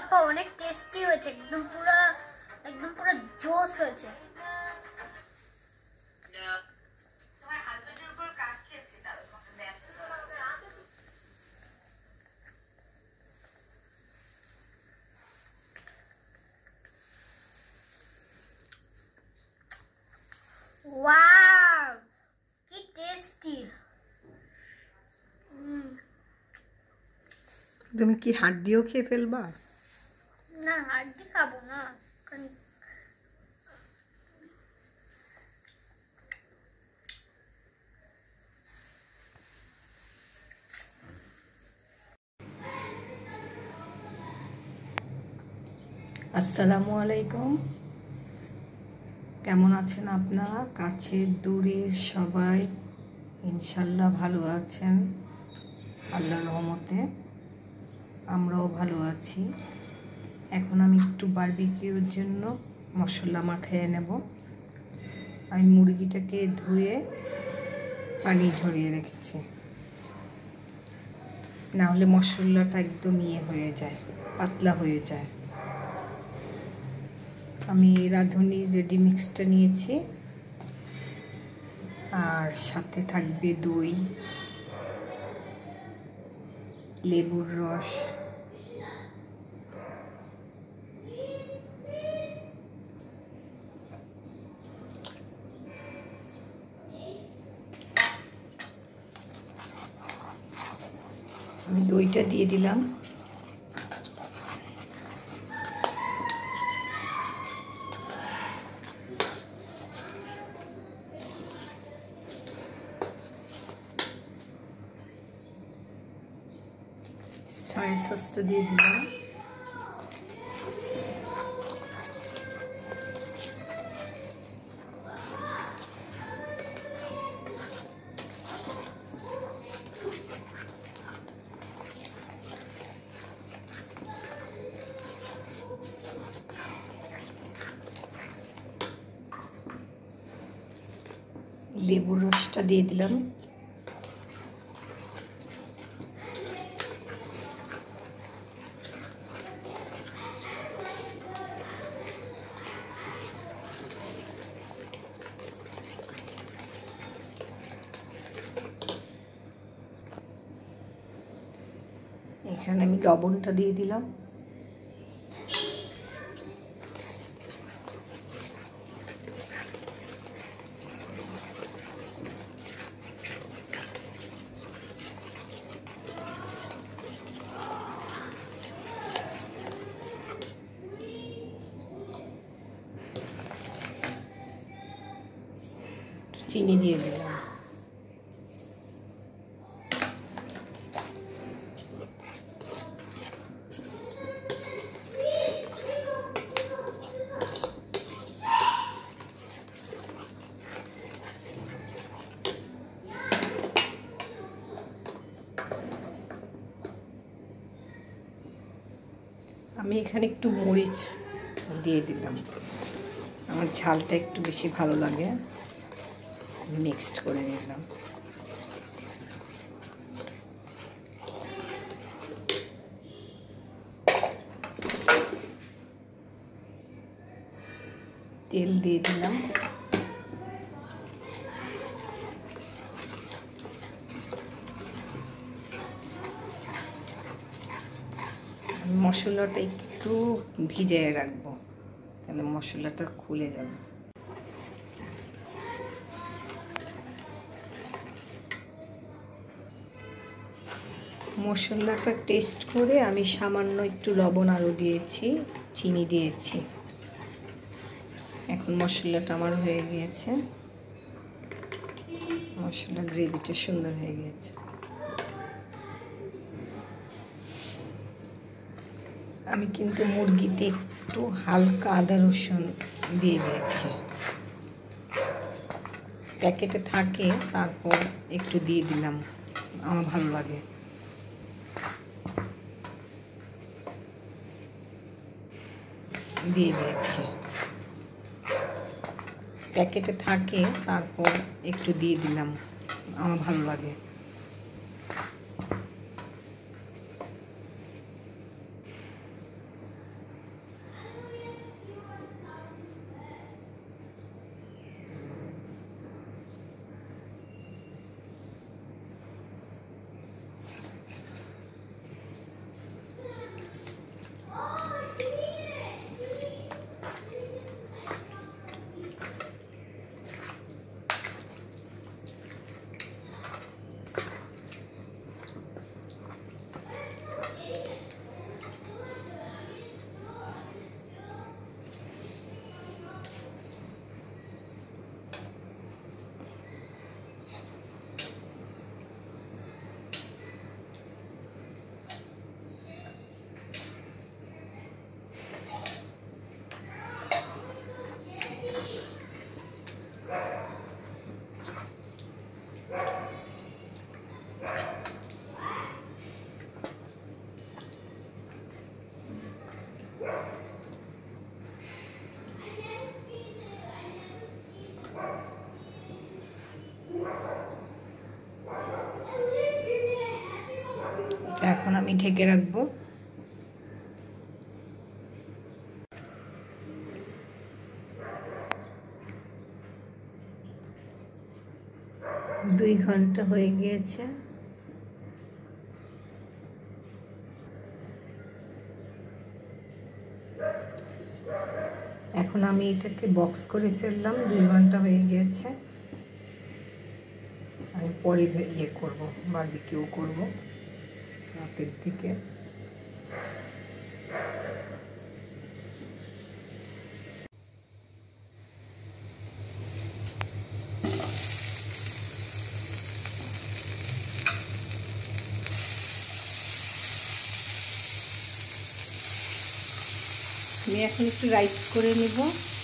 গোলগাপ্পা অনেক টেস্টি হয়েছে, একদম পুরো জোস হয়েছে। ওয়াও, কি টেস্টি। তুমি কি হাড্ডিও খেয়ে ফেলবা? না, হাড্ডি খাবো না। আসসালামু আলাইকুম। কেমন আছেন আপনারা? কাছের দূরের সবাই ইনশাল্লাহ ভালো আছেন, আল্লাহর রহমতে আমরাও ভালো আছি। এখন আমি একটু বারবিকিউর জন্য মশলা মাখিয়ে নেব। আমি মুরগিটাকে ধুয়ে পানি ঝরিয়ে রেখেছি, না হলে মশলাটা একদম হয়ে যায়, পাতলা হয়ে যায়। আমি রাঁধুনি রেডি মিক্সটা নিয়েছি, আর সাথে থাকবে দই, লেবুর রস, আমি দইটা দিয়ে দিলাম। সয়া সসটা দিয়ে দিলাম। লেবুর রসটা দিয়ে দিলাম। এখানে আমি লবণটা দিয়ে দিলাম। চিনি দিয়ে দিলাম। আমি এখানে একটু মরিচ দিয়ে দিলাম, আমার ঝালটা একটু বেশি ভালো লাগে। মিক্সড করে নিলাম। তেল দিয়ে দিলাম। মশলাটা একটু ভিজিয়ে রাখবো, তাহলে মশলাটা খুলে যাবে। মশলাটা টেস্ট করে আমি সামান্য একটু লবণ আরও দিয়েছি, চিনি দিয়েছি। এখন মশলাটা আমার হয়ে গিয়েছে, মশলা গ্রেভিটা সুন্দর হয়ে গিয়েছে। আমি কিন্তু মুরগিতে একটু হালকা আদা রসুন দিয়ে দিয়েছি, প্যাকেটে থাকে, তারপর একটু দিয়ে দিলাম, আমার ভালো লাগে। দিয়ে দিয়েছি, প্যাকেটে থাকে, তারপর একটু দিয়ে দিলাম, আমার ভালো লাগে। এখন আমি ঢেকে রাখবো। দুই ঘন্টা হয়ে গিয়েছে। এখন আমি এটাকে বক্স করে ফেললাম। 2 ঘন্টা হয়ে গিয়েছে। আমি পরে ইয়ে করবো, বারবিকিউ করবো রাতের দিকে। আমি এখন একটু রাইস করে নেব।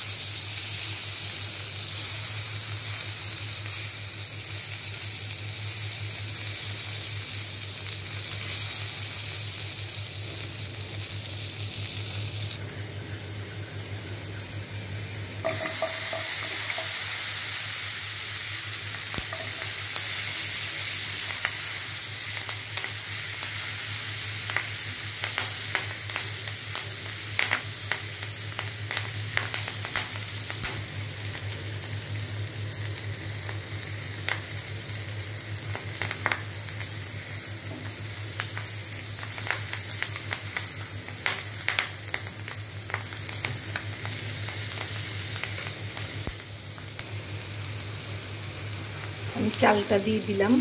আমি চালটা দিয়ে দিলাম।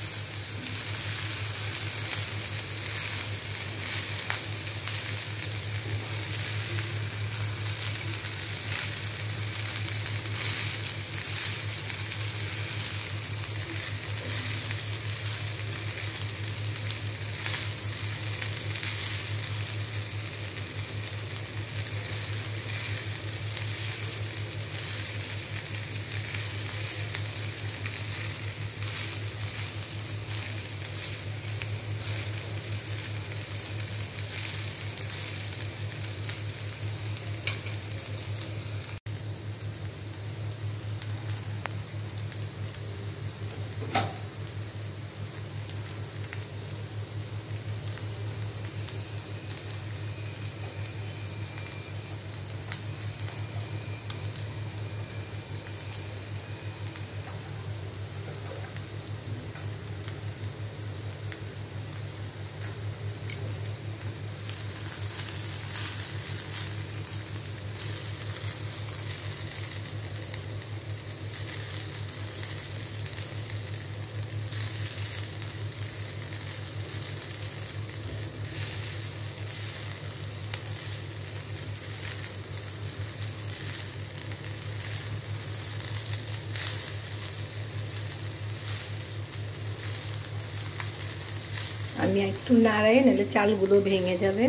আমি একটু নাড়াই, নাহলে চালগুলো ভেঙে যাবে।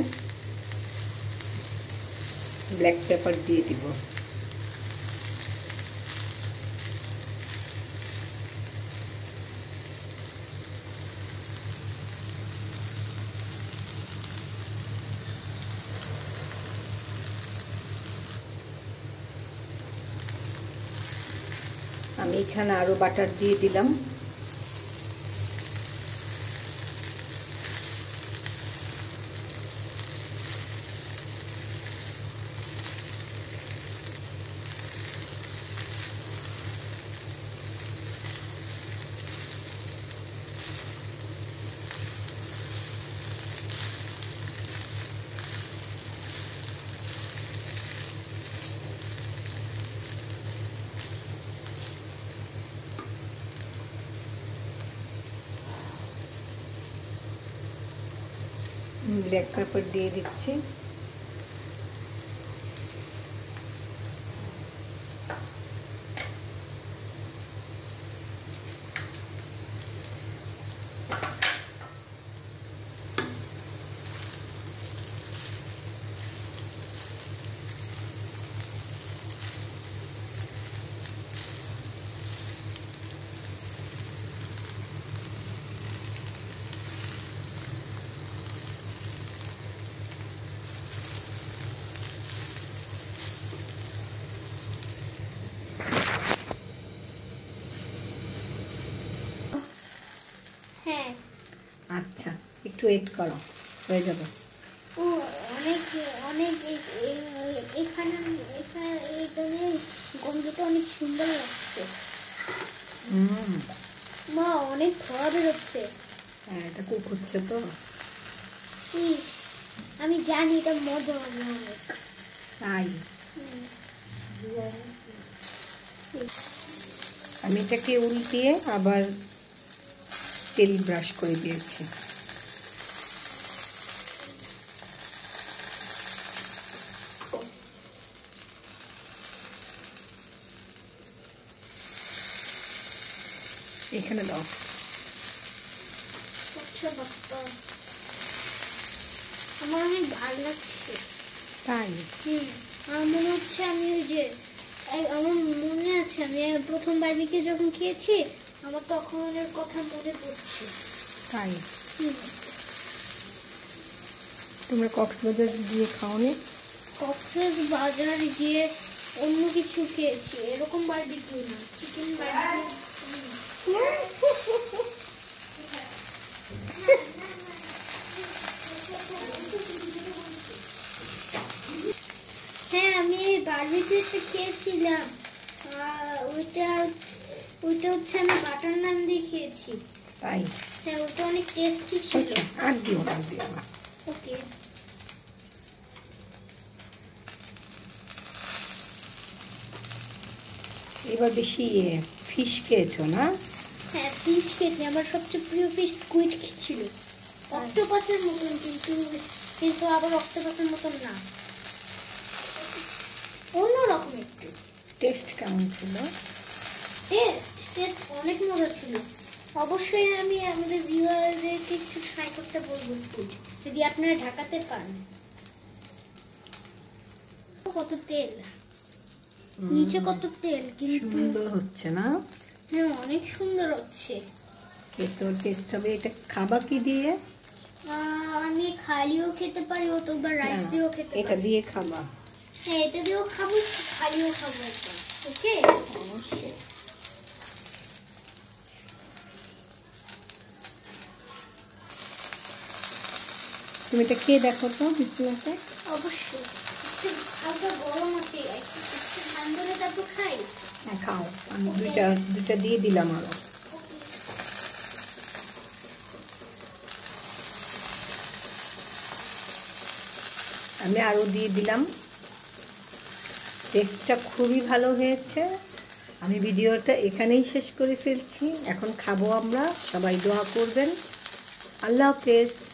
ব্ল্যাক পেপার দিয়ে দিব। আমি এখানে আরো বাটার দিয়ে দিলাম। ব্ল্যাক পেপার দিয়ে দিচ্ছি। হ্যাঁ, আচ্ছা। একটু ওয়েট করো, হয়ে যাবে। ও অনেক অনেক এখানে এখানে গন্ধটা অনেক সুন্দর লাগছে। মা অনেক ধোয়া বেরোচ্ছে। হ্যাঁ, এটা কুক হচ্ছে তো। ইস, আমি জানি এটা মজা হবে অনেক। তাই আমি এটাকে উল্টিয়ে আবার তেল ব্রাশ করে দিয়েছি। এখানে দাও। আচ্ছা বাপ্পা, আমার অনেক ভালো লাগছে। তাই আমার মনে হচ্ছে আমি ওই যে আমার মনে আছে আমি প্রথম বারবিকিউ যখন খেয়েছি আমার তখনের কথা মনে পড়ছে। তাই তোমরা কক্সবাজার গিয়ে খাওনি? কক্সবাজার গিয়ে অন্য কিছু খেয়েছি, এরকম বারবিকিউ না, চিকেন বারবিকিউ। হ্যাঁ, আমি এই বারবিকিউতে খেয়েছিলাম। ওইটা হচ্ছে আমি বাটার নান দিয়ে খেয়েছি। তাই হ্যাঁ, ওটা অনেক টেস্টি ছিল। আর দিও না। ওকে। এবার বেশি ফিশ খেয়েছো না? হ্যাঁ, ফিশ খেয়েছি। আমার সবচেয়ে প্রিয় ফিশ স্কুইড ছিল। অক্টোপাসের মতন, কিন্তু আবার অক্টোপাসের মতন না, অন্যরকম একটু। টেস্ট কেমন ছিল? টেস্ট অনেক মজা ছিল। অবশ্যই আমি আমাদের ভিউয়ারদেরকে একটু ট্রাই করতে বলবো স্কুইড, যদি আপনারা ঢাকাতে পান। কত তেল, নিচে কত তেল, কিন্তু সুন্দর হচ্ছে না? হ্যাঁ, অনেক সুন্দর হচ্ছে। খেতে টেস্ট হবে। এটা খাবা কি দিয়ে? আমি খালিও খেতে পারি, অথবা রাইস দিয়েও খেতে পারি। এটা দিয়ে খাবা? হ্যাঁ, এটা দিয়েও খাবো, খালিও খাবো একটা। ওকে, অবশ্যই। তুমি এটা খেয়ে দেখো তো বিসমিল্লাহ। অবশ্যই। একটু হালকা গরম আছে, একটু ঠান্ডা হলে তারপর খাই। হ্যাঁ, খাও। আমি দুইটা দিয়ে দিলাম আরো। আমি আরো দিয়ে দিলাম। টেস্টটা খুবই ভালো হয়েছে। আমি ভিডিওটা এখানেই শেষ করে ফেলছি। এখন খাবো আমরা। সবাই দোয়া করবেন। আল্লাহ হাফেজ।